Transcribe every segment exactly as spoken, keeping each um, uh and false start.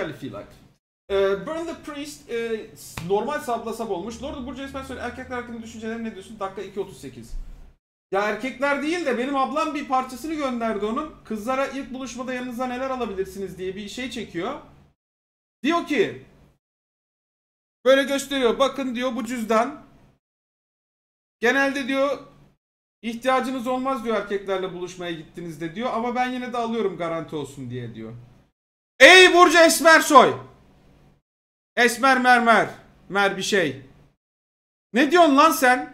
Caliphate like. Ee, Burn the Priest e, normal sabla sab olmuş. Lord Burcu Esmer söyle, erkekler hakkında düşüncelerini ne diyorsun? Dakika iki otuz sekiz. Ya erkekler değil de benim ablam bir parçasını gönderdi onun. Kızlara ilk buluşmada yanınıza neler alabilirsiniz diye bir şey çekiyor. Diyor ki böyle gösteriyor. Bakın diyor bu cüzdan. Genelde diyor ihtiyacınız olmaz diyor erkeklerle buluşmaya gittiğinizde diyor. Ama ben yine de alıyorum garanti olsun diye diyor. Ey Burcu Esmersoy. Esmer mermer. Mer bir şey. Ne diyorsun lan sen?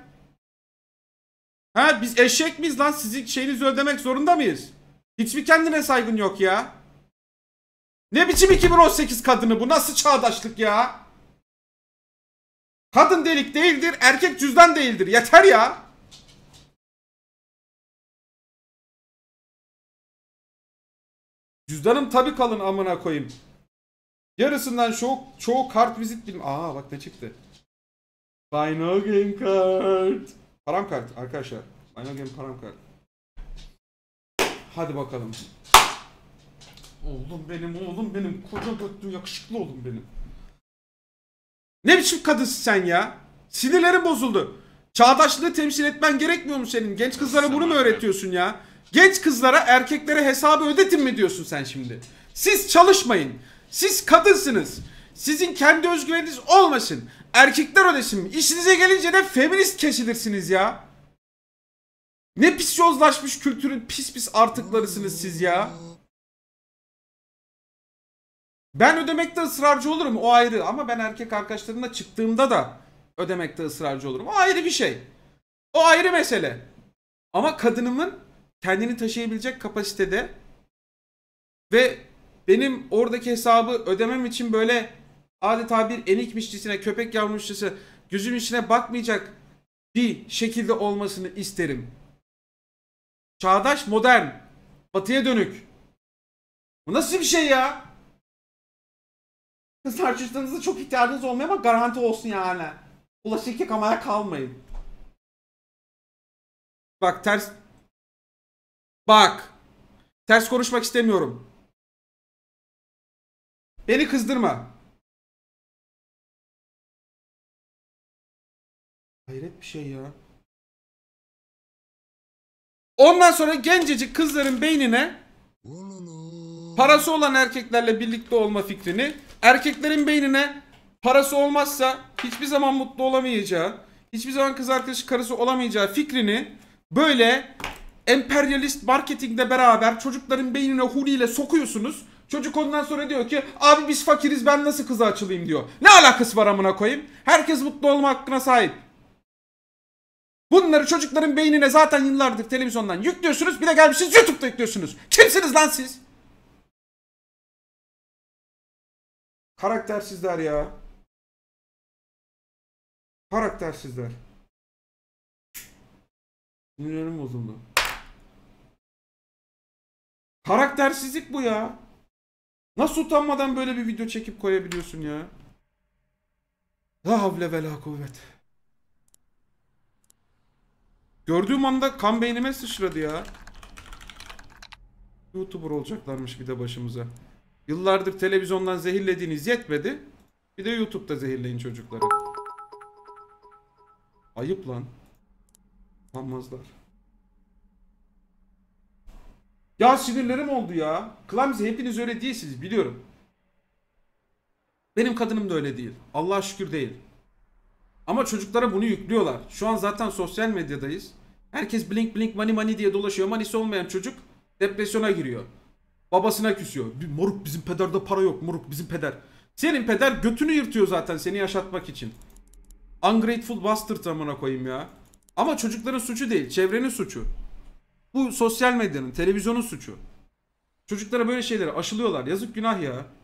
Ha biz eşek miyiz lan? Sizin şeyinizi ödemek zorunda mıyız? Hiçbir kendine saygın yok ya. Ne biçim iki bin on sekiz kadını bu? Nasıl çağdaşlık ya? Kadın delik değildir, erkek cüzdan değildir. Yeter ya. Cüzdanım tabi kalın amına koyayım. Yarısından çoğu, çoğu kart vizit bilim. Aa bak ne çıktı. Final Game Card. Param kart arkadaşlar. Final Game param kart. Hadi bakalım. Oğlum benim, oğlum benim. Koca götlü yakışıklı oğlum benim. Ne biçim kadınsın sen ya? Sinirlerim bozuldu. Çağdaşlığı temsil etmen gerekmiyor mu senin? Genç kızlara bunu mu öğretiyorsun ya? Genç kızlara, erkeklere hesabı ödetin mi diyorsun sen şimdi? Siz çalışmayın. Siz kadınsınız. Sizin kendi özgüveniniz olmasın. Erkekler ödesin mi? İşinize gelince de feminist kesilirsiniz ya. Ne pis yozlaşmış kültürün pis pis artıklarısınız siz ya. Ben ödemekte ısrarcı olurum, o ayrı, ama ben erkek arkadaşlarımla çıktığımda da ödemekte ısrarcı olurum. O ayrı bir şey. O ayrı mesele. Ama kadınımın kendini taşıyabilecek kapasitede ve benim oradaki hesabı ödemem için böyle adeta bir enikmişçesine, köpek yavrumuşçası gözümün içine bakmayacak bir şekilde olmasını isterim. Çağdaş, modern, batıya dönük. Bu nasıl bir şey ya? Kızlar cüzdanınıza çok ihtiyacınız olmuyor ama garanti olsun yani. Ulaşık yıkamaya kalmayın. Bak ters... Bak. Ters konuşmak istemiyorum. Beni kızdırma. Hayret bir şey ya. Ondan sonra gencecik kızların beynine parası olan erkeklerle birlikte olma fikrini, erkeklerin beynine parası olmazsa hiçbir zaman mutlu olamayacağı, hiçbir zaman kız arkadaşı karısı olamayacağı fikrini böyle emperyalist marketingle beraber çocukların beynine huriyle sokuyorsunuz. Çocuk ondan sonra diyor ki abi biz fakiriz, ben nasıl kıza açılayım diyor. Ne alakası var amına koyayım? Herkes mutlu olma hakkına sahip. Bunları çocukların beynine zaten yıllardır televizyondan yüklüyorsunuz. Bir de gelmişsiniz YouTube'da yüklüyorsunuz. Kimsiniz lan siz? Karaktersizler ya. Karaktersizler. Sinirlerim bozuldu. Karaktersizlik bu ya. Nasıl utanmadan böyle bir video çekip koyabiliyorsun ya? La havle ve la kuvvet. Gördüğüm anda kan beynime sıçradı ya. YouTuber olacaklarmış bir de başımıza. Yıllardır televizyondan zehirlediğiniz yetmedi. Bir de YouTube'da zehirleyin çocukları. Ayıp lan. Utanmazlar. Ya sinirlerim oldu ya. Clumsy, hepiniz öyle değilsiniz biliyorum. Benim kadınım da öyle değil. Allah'a şükür değil. Ama çocuklara bunu yüklüyorlar. Şu an zaten sosyal medyadayız. Herkes blink blink money money diye dolaşıyor. Manisi olmayan çocuk depresyona giriyor. Babasına küsüyor. Moruk bizim pederde para yok. Moruk bizim peder. Senin peder götünü yırtıyor zaten seni yaşatmak için. Ungrateful bastard amına koyayım ya. Ama çocukların suçu değil. Çevrenin suçu. Bu sosyal medyanın, televizyonun suçu. Çocuklara böyle şeyleri aşılıyorlar. Yazık günah ya.